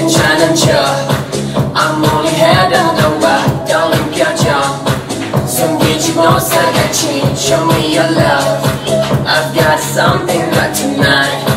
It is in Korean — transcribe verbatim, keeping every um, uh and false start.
괜찮은 척 아무리 해도 너와 떠넘겨져 숨기지 못하겠지 Show me your love I've got something right tonight